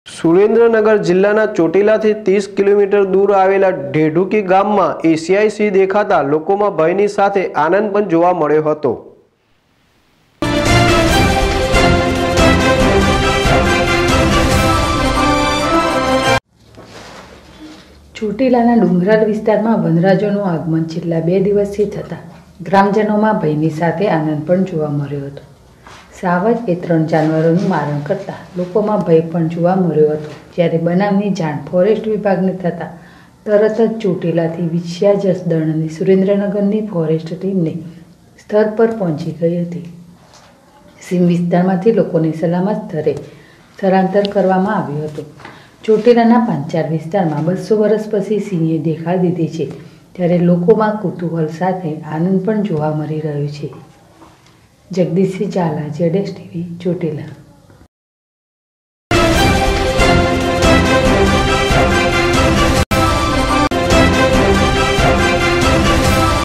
સુરેન્દ્રનગર જિલ્લાના ચોટીલાથી 30 કિલોમીટર દૂર આવેલા ઢેઢુકી ગામમાં એશિયાઈ સિંહ દેખાતા લોકોમાં ભયની સાથે આનંદ પણ જોવા મળ્યો હતો। ચોટીલાના ડુંગરાળ વિસ્તારમાં વનરાજોનું આગમન છેલ્લા 2 દિવસથી થતાં ગ્રામજનોમાં ભયની સાથે આનંદ પણ જોવા મળ્યો હતો। સાવજ એ 3 જાનવરોનું મારણ કરતા લોકોમાં ભય પણ જોવા મળ્યો હતો। જ્યારે બનાવની જાણ ફોરેસ્ટ વિભાગને થતાં તરત જ ચોટીલાથી વિછિયા જસદણ અને સુરેન્દ્રનગરની ફોરેસ્ટ ટીમને સ્થળ પર પહોંચી ગઈ હતી। સીમ વિસ્તારમાંથી લોકોને સલામત સ્થળે સ્થળાંતર કરવામાં આવ્યું હતું। ચોટીલાના પાંચાર વિસ્તારમાં 200 વર્ષ પછી સિંહે દેખા દીધી છે, ત્યારે લોકોમાં કુતૂહલ સાથે આનંદ પણ જોવા મળી રહ્યો છે। જગદીશસિંહ ઝાલા, ZSTV, ચોટીલા।